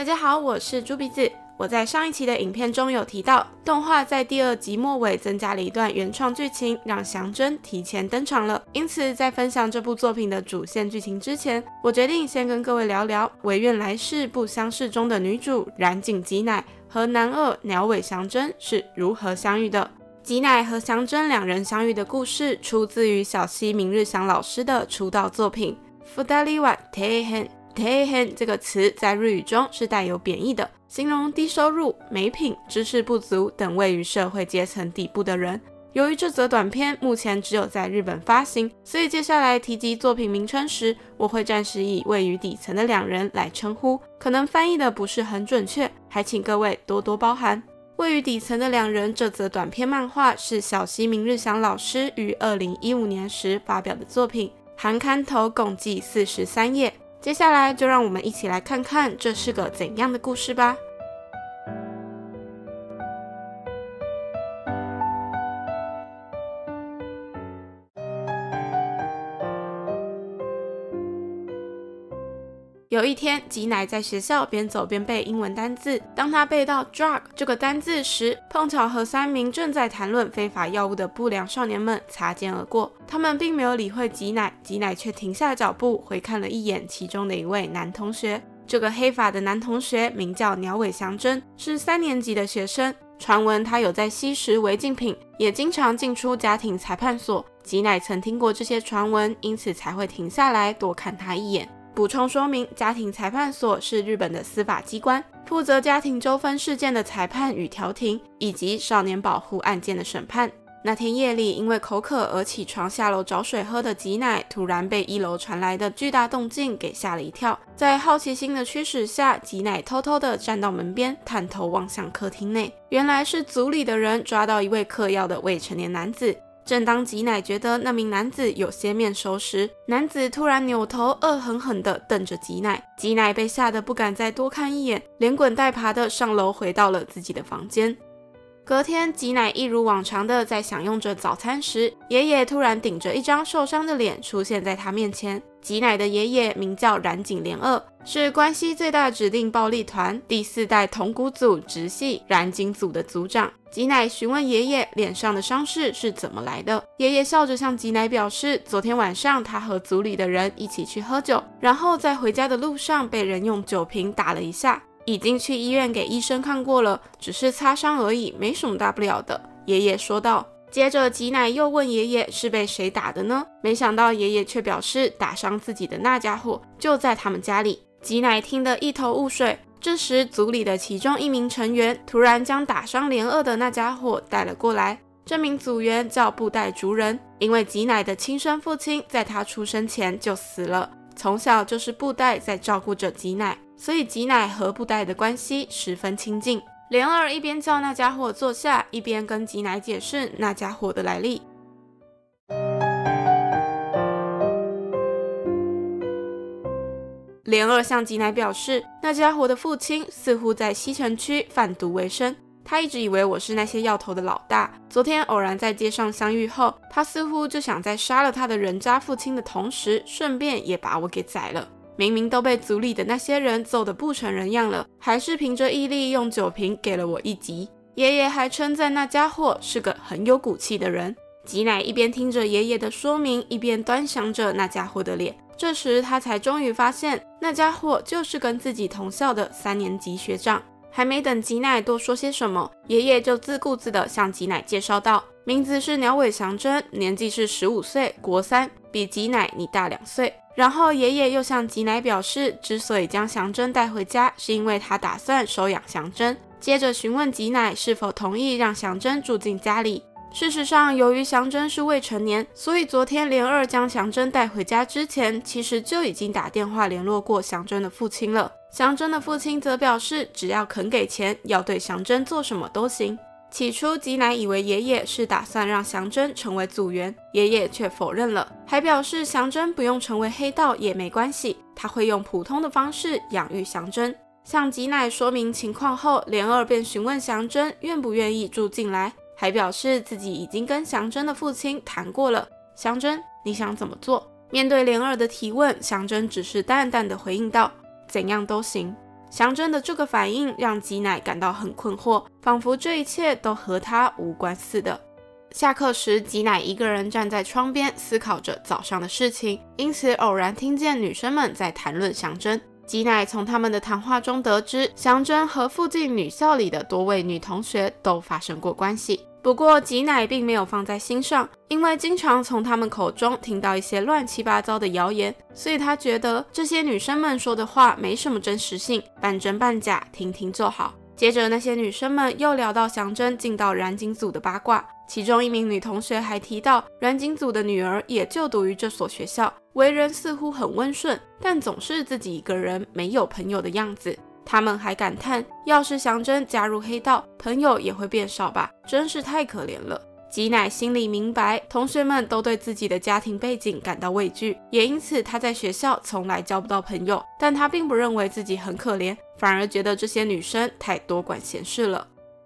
大家好，我是猪鼻子。我在上一期的影片中有提到，动画在第2集末尾增加了一段原创剧情，让祥真提前登场了。因此，在分享这部作品的主线剧情之前，我决定先跟各位聊聊唯愿来世不相识中的女主染井吉乃和男二鸟尾祥真是如何相遇的。吉乃和祥真两人相遇的故事出自于小西明日香老师的出道作品《Fudari wa Teihen》这个词在日语中是带有贬义的，形容低收入、没品、知识不足等位于社会阶层底部的人。由于这则短片目前只有在日本发行，所以接下来提及作品名称时，我会暂时以位于底层的两人来称呼，可能翻译的不是很准确，还请各位多多包涵。位于底层的两人这则短片漫画是小西明日香老师于2015年时发表的作品，含刊头共计43页。接下来就让我们一起来看看这是个怎样的故事吧。有一天，吉乃在学校边走边背英文单字，当他背到 drug 这个单字时，碰巧和3名正在谈论非法药物的不良少年们擦肩而过。他们并没有理会吉乃，吉乃却停下脚步回看了一眼其中的一位男同学。这个黑发的男同学名叫鸟尾祥真，是3年级的学生。传闻他有在吸食违禁品，也经常进出家庭裁判所。吉乃曾听过这些传闻，因此才会停下来多看他一眼。补充说明，家庭裁判所是日本的司法机关，负责家庭纠纷事件的裁判与调停，以及少年保护案件的审判。那天夜里，因为口渴而起床下楼找水喝的吉乃，突然被1楼传来的巨大动静给吓了一跳。在好奇心的驱使下，吉乃偷偷地站到门边，探头望向客厅内，原来是组里的人抓到一位嗑药的未成年男子。正当吉乃觉得那名男子有些面熟时，男子突然扭头恶狠狠地瞪着吉乃。吉乃被吓得不敢再多看一眼，连滚带爬地上楼回到了自己的房间。隔天，吉乃一如往常的在享用着早餐时，爷爷突然顶着一张受伤的脸出现在他面前。吉乃的爷爷名叫染井廉二，是关西最大指定暴力团第4代铜鼓组直系染井组的组长。吉乃询问爷爷脸上的伤势是怎么来的，爷爷笑着向吉乃表示，昨天晚上他和组里的人一起去喝酒，然后在回家的路上被人用酒瓶打了一下，已经去医院给医生看过了，只是擦伤而已，没什么大不了的，爷爷说道。接着吉乃又问爷爷是被谁打的呢？没想到爷爷却表示打伤自己的那家伙就在他们家里。吉乃听得一头雾水。这时组里的其中一名成员突然将打伤廉二的那家伙带了过来。这名组员叫布袋竹人，因为吉乃的亲生父亲在他出生前就死了，从小就是布袋在照顾着吉乃，所以吉乃和布袋的关系十分亲近。廉二一边叫那家伙坐下，一边跟吉乃解释那家伙的来历。廉二向吉乃表示，那家伙的父亲似乎在西城区贩毒为生，他一直以为我是那些要头的老大。昨天偶然在街上相遇后，他似乎就想在杀了他的人渣父亲的同时，顺便也把我给宰了。明明都被组里的那些人揍得不成人样了，还是凭着毅力用酒瓶给了我一击。爷爷还称赞那家伙是个很有骨气的人。吉乃一边听着爷爷的说明，一边端详着那家伙的脸。这时他才终于发现，那家伙就是跟自己同校的3年级学长。还没等吉乃多说些什么，爷爷就自顾自地向吉乃介绍道，名字是鸟尾祥真，年纪是15岁，国3，比吉乃你大2岁。然后爷爷又向吉乃表示，之所以将祥真带回家，是因为他打算收养祥真。接着询问吉乃是否同意让祥真住进家里。事实上，由于祥真是未成年，所以昨天廉二将祥真带回家之前，其实就已经打电话联络过祥真的父亲了。祥真的父亲则表示，只要肯给钱，要对祥真做什么都行。起初吉乃以为爷爷是打算让祥真成为组员，爷爷却否认了，还表示祥真不用成为黑道也没关系，他会用普通的方式养育祥真。向吉乃说明情况后，廉二便询问祥真愿不愿意住进来，还表示自己已经跟祥真的父亲谈过了。祥真，你想怎么做？面对廉二的提问，祥真只是淡淡的回应道，怎样都行。 祥真的这个反应让吉乃感到很困惑，仿佛这一切都和他无关似的。下课时，吉乃一个人站在窗边思考着早上的事情，因此偶然听见女生们在谈论祥真。吉乃从他们的谈话中得知，祥真和附近女校里的多位女同学都发生过关系。不过吉乃并没有放在心上，因为经常从他们口中听到一些乱七八糟的谣言，所以他觉得这些女生们说的话没什么真实性，半真半假，听听就好。接着那些女生们又聊到祥真进到染井组的八卦，其中一名女同学还提到染井组的女儿也就读于这所学校，为人似乎很温顺，但总是自己一个人没有朋友的样子。他们还感叹，要是祥真加入黑道，朋友也会变少吧，真是太可怜了。吉乃心里明白，同学们都对自己的家庭背景感到畏惧，也因此他在学校从来交不到朋友，但他并不认为自己很可怜，反而觉得这些女生太多管闲事了。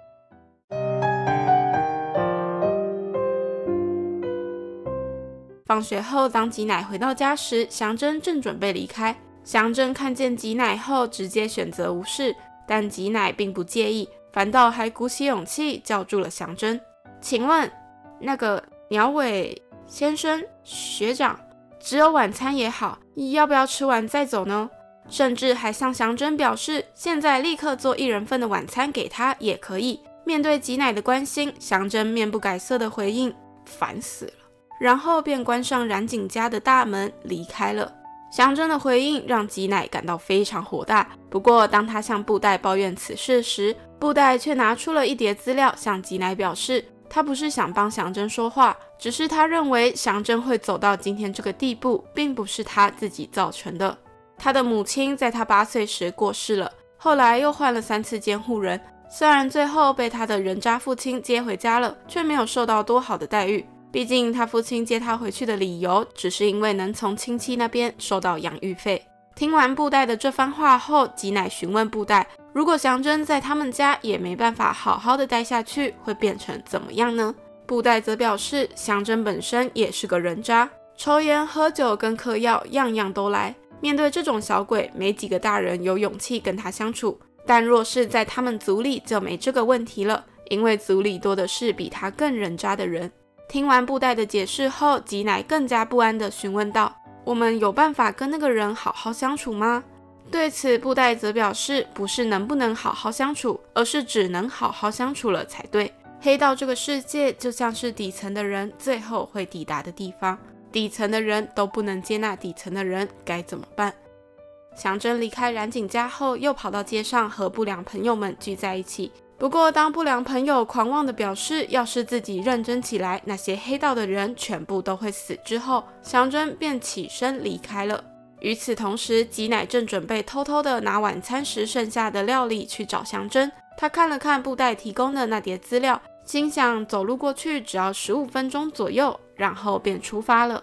放学后，当吉乃回到家时，祥真正准备离开。祥真看见吉乃后，直接选择无视，但吉乃并不介意，反倒还鼓起勇气叫住了祥真。请问，那个鸟尾先生、学长，只有晚餐也好，要不要吃完再走呢？甚至还向祥真表示，现在立刻做1人份的晚餐给他也可以。面对吉乃的关心，祥真面不改色的回应：烦死了。然后便关上染井家的大门离开了。祥真的回应让吉乃感到非常火大，不过当他向布袋抱怨此事时，布袋却拿出了一叠资料向吉乃表示，他不是想帮祥真说话，只是他认为祥真会走到今天这个地步，并不是他自己造成的。他的母亲在他8岁时过世了，后来又换了3次监护人，虽然最后被他的人渣父亲接回家了，却没有受到多好的待遇。毕竟他父亲接他回去的理由只是因为能从亲戚那边收到养育费。听完布袋的这番话后，吉乃询问布袋，如果祥真在他们家也没办法好好的待下去，会变成怎么样呢？布袋则表示，祥真本身也是个人渣，抽烟喝酒跟嗑药样样都来，面对这种小鬼，没几个大人有勇气跟他相处，但若是在他们族里就没这个问题了，因为族里多的是比他更人渣的人。听完布袋的解释后，吉乃更加不安地询问道，我们有办法跟那个人好好相处吗？对此，布袋则表示，不是能不能好好相处，而是只能好好相处了才对。黑道这个世界就像是底层的人最后会抵达的地方，底层的人都不能接纳底层的人，该怎么办？祥真离开染井家后，又跑到街上和不良朋友们聚在一起。不过当不良朋友狂妄地表示，要是自己认真起来，那些黑道的人全部都会死之后，祥真便起身离开了。与此同时，吉乃正准备偷偷地拿晚餐时剩下的料理去找祥真。他看了看布袋提供的那叠资料，心想走路过去只要15分钟左右，然后便出发了。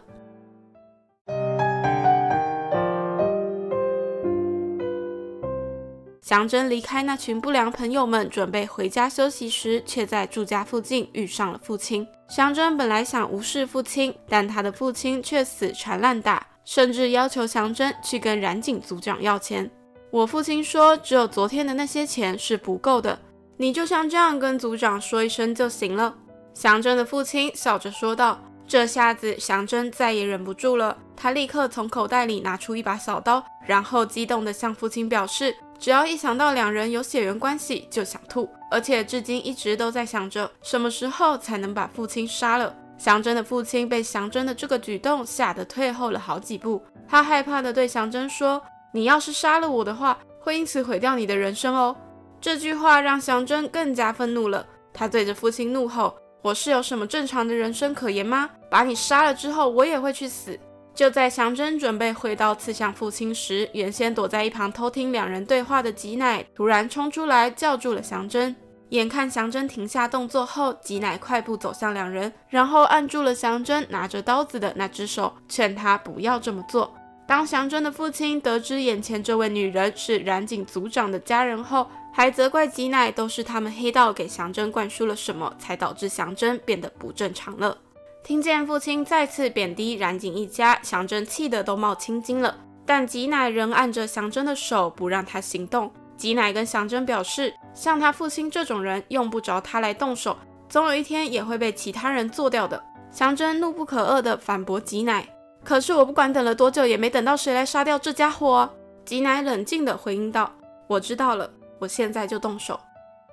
祥真离开那群不良朋友们，准备回家休息时，却在住家附近遇上了父亲。祥真本来想无视父亲，但他的父亲却死缠烂打，甚至要求祥真去跟染井组长要钱。我父亲说，只有昨天的那些钱是不够的，你就像这样跟组长说一声就行了。祥真的父亲笑着说道。这下子祥真再也忍不住了，他立刻从口袋里拿出一把小刀，然后激动地向父亲表示，只要一想到两人有血缘关系就想吐，而且至今一直都在想着什么时候才能把父亲杀了。祥真的父亲被祥真的这个举动吓得退后了好几步，他害怕地对祥真说，你要是杀了我的话，会因此毁掉你的人生哦。这句话让祥真更加愤怒了，他对着父亲怒吼，我是有什么正常的人生可言吗？把你杀了之后，我也会去死。就在祥真准备挥刀刺向父亲时，原先躲在一旁偷听两人对话的吉乃突然冲出来叫住了祥真。眼看祥真停下动作后，吉乃快步走向两人，然后按住了祥真拿着刀子的那只手，劝他不要这么做。当祥真的父亲得知眼前这位女人是染井组长的家人后，还责怪吉乃都是他们黑道给祥真灌输了什么，才导致祥真变得不正常了。听见父亲再次贬低染井一家，祥真气得都冒青筋了，但吉乃仍按着祥真的手不让他行动。 吉乃跟祥真表示，像他父亲这种人用不着他来动手，总有一天也会被其他人做掉的。祥真怒不可遏地反驳吉乃，可是我不管等了多久，也没等到谁来杀掉这家伙啊。吉乃冷静地回应道，我知道了，我现在就动手。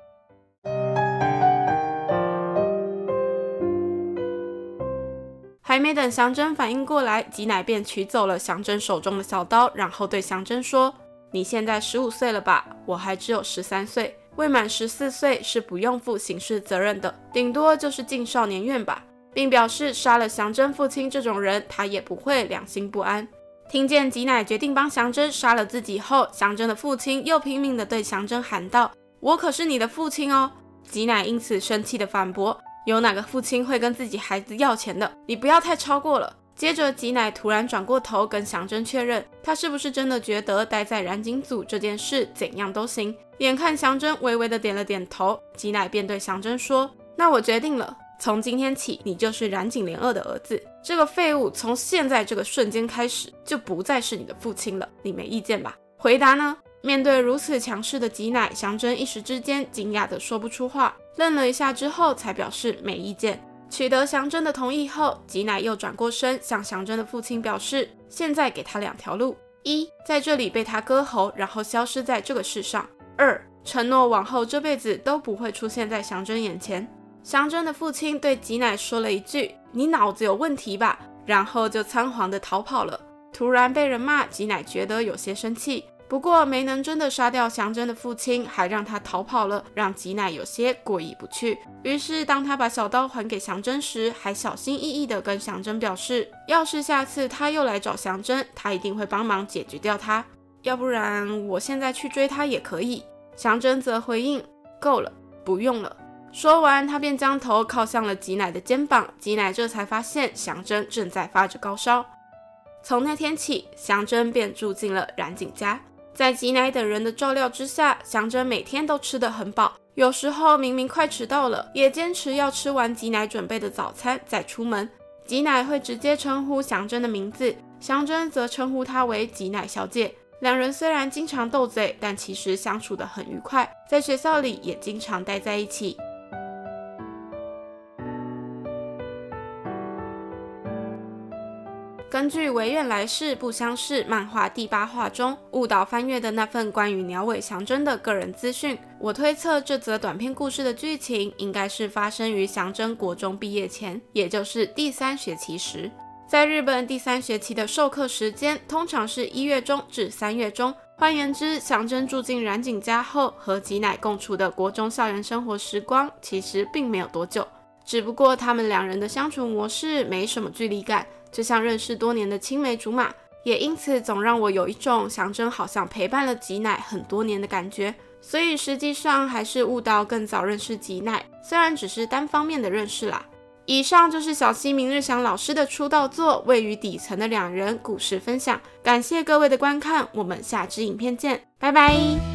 还没等祥真反应过来，吉乃便取走了祥真手中的小刀，然后对祥真说，你现在15岁了吧，我还只有13岁，未满14岁是不用负刑事责任的，顶多就是进少年院吧，并表示杀了祥真父亲这种人，他也不会良心不安。听见吉乃决定帮祥真杀了自己后，祥真的父亲又拼命地对祥真喊道，我可是你的父亲哦。吉乃因此生气地反驳，有哪个父亲会跟自己孩子要钱的？你不要太超过了。接着吉乃突然转过头跟祥真确认，他是不是真的觉得待在染井组这件事怎样都行。眼看祥真微微的点了点头，吉乃便对祥真说，那我决定了，从今天起你就是染井廉二的儿子，这个废物从现在这个瞬间开始就不再是你的父亲了，你没意见吧？回答呢？面对如此强势的吉乃，祥真一时之间惊讶的说不出话，愣了一下之后才表示没意见。取得祥真的同意后，吉乃又转过身向祥真的父亲表示，现在给他2条路：一，在这里被他割喉，然后消失在这个世上；二，承诺往后这辈子都不会出现在祥真眼前。祥真的父亲对吉乃说了一句，你脑子有问题吧，然后就仓皇的逃跑了。突然被人骂，吉乃觉得有些生气，不过没能真的杀掉祥真的父亲，还让他逃跑了，让吉乃有些过意不去。于是当他把小刀还给祥真时，还小心翼翼地跟祥真表示，要是下次他又来找祥真，他一定会帮忙解决掉他，要不然我现在去追他也可以。祥真则回应，够了，不用了。说完，他便将头靠向了吉乃的肩膀，吉乃这才发现祥真正在发着高烧。从那天起，祥真便住进了染井家。在吉乃等人的照料之下，祥真每天都吃得很饱，有时候明明快迟到了，也坚持要吃完吉乃准备的早餐再出门。吉乃会直接称呼祥真的名字，祥真则称呼她为吉乃小姐。两人虽然经常斗嘴，但其实相处得很愉快，在学校里也经常待在一起。根据惟愿来世不相识漫画第8话中误导翻阅的那份关于鸟尾祥真的个人资讯，我推测这则短篇故事的剧情应该是发生于祥真国中毕业前，也就是第3学期时。在日本第3学期的授课时间通常是1月中至3月中，换言之，祥真住进染井家后和吉乃共处的国中校园生活时光其实并没有多久，只不过他们两人的相处模式没什么距离感，就像认识多年的青梅竹马，也因此总让我有一种祥真好像陪伴了吉乃很多年的感觉。所以实际上还是悟到更早认识吉乃，虽然只是单方面的认识啦。以上就是小西明日祥老师的出道作《位于底层的两人》故事分享，感谢各位的观看，我们下支影片见，拜拜。